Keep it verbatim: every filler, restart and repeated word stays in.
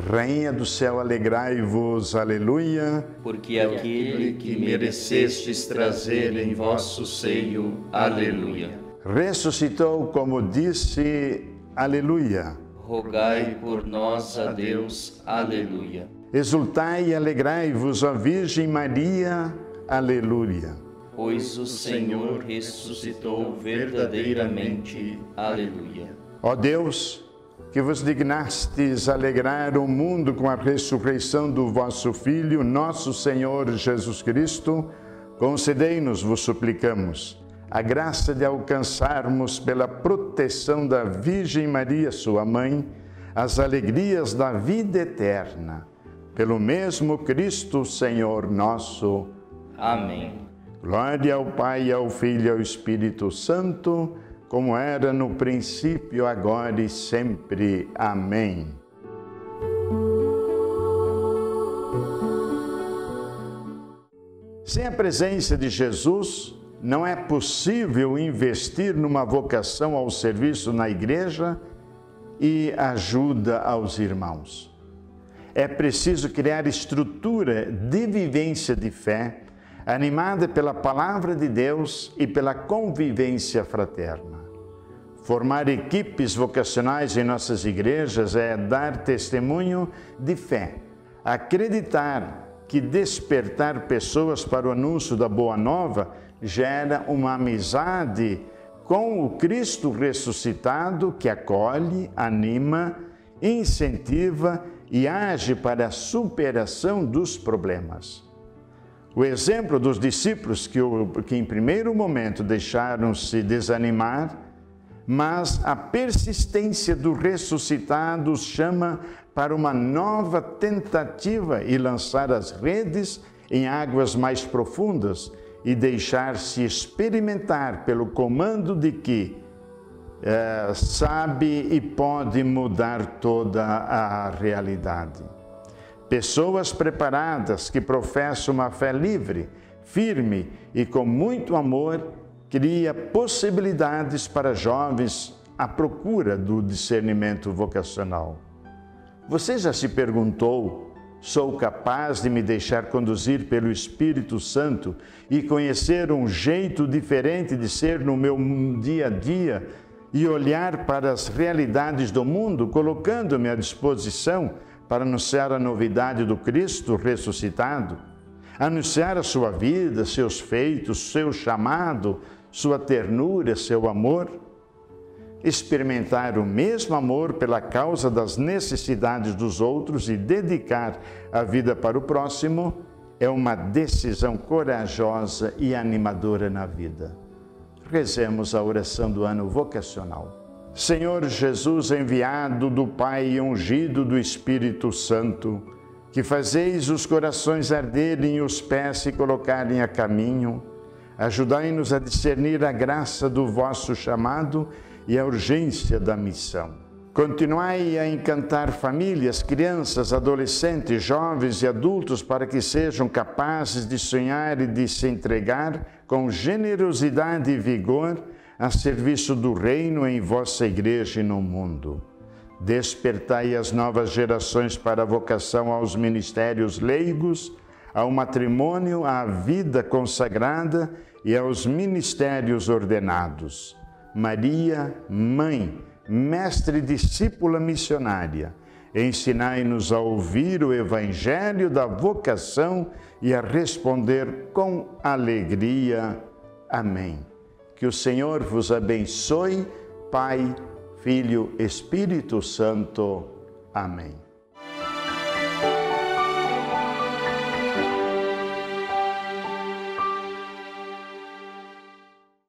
Rainha do céu, alegrai-vos, aleluia. Porque aquele que merecestes trazer em vosso seio, aleluia. Ressuscitou, como disse, aleluia. Rogai por nós a Deus, aleluia. Exultai e alegrai-vos, ó Virgem Maria, aleluia. Pois o Senhor ressuscitou verdadeiramente, aleluia. Ó Deus, que vos dignastes alegrar o mundo com a ressurreição do vosso Filho, nosso Senhor Jesus Cristo, concedei-nos, vos suplicamos, a graça de alcançarmos, pela proteção da Virgem Maria, sua mãe, as alegrias da vida eterna. Pelo mesmo Cristo, Senhor nosso. Amém. Glória ao Pai, ao Filho e ao Espírito Santo, como era no princípio, agora e sempre. Amém. Sem a presença de Jesus, não é possível investir numa vocação ao serviço na igreja e ajuda aos irmãos. É preciso criar estrutura de vivência de fé, animada pela palavra de Deus e pela convivência fraterna. Formar equipes vocacionais em nossas igrejas é dar testemunho de fé, acreditar que despertar pessoas para o anúncio da Boa Nova gera uma amizade com o Cristo ressuscitado que acolhe, anima, incentiva e age para a superação dos problemas. O exemplo dos discípulos que, que em primeiro momento deixaram-se desanimar, mas a persistência do ressuscitado os chama para uma nova tentativa e lançar as redes em águas mais profundas e deixar-se experimentar pelo comando de que é, sabe e pode mudar toda a realidade. Pessoas preparadas que professam uma fé livre, firme e com muito amor, cria possibilidades para jovens à procura do discernimento vocacional. Você já se perguntou: sou capaz de me deixar conduzir pelo Espírito Santo e conhecer um jeito diferente de ser no meu dia a dia e olhar para as realidades do mundo, colocando-me à disposição para anunciar a novidade do Cristo ressuscitado, anunciar a sua vida, seus feitos, seu chamado, sua ternura, seu amor? Experimentar o mesmo amor pela causa das necessidades dos outros e dedicar a vida para o próximo é uma decisão corajosa e animadora na vida. Rezemos a oração do ano vocacional. Senhor Jesus, enviado do Pai e ungido do Espírito Santo, que fazeis os corações arderem e os pés se colocarem a caminho, ajudai-nos a discernir a graça do vosso chamado e a urgência da missão. Continuai a encantar famílias, crianças, adolescentes, jovens e adultos para que sejam capazes de sonhar e de se entregar com generosidade e vigor a serviço do reino em vossa igreja e no mundo. Despertai as novas gerações para a vocação aos ministérios leigos, ao matrimônio, à vida consagrada e aos ministérios ordenados. Maria, Mãe, Mestre e discípula missionária, ensinai-nos a ouvir o Evangelho da vocação e a responder com alegria. Amém. Que o Senhor vos abençoe, Pai, Filho, Espírito Santo. Amém.